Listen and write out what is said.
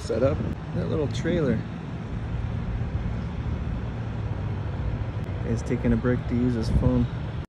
setup. That little trailer. He's taking a break to use his phone.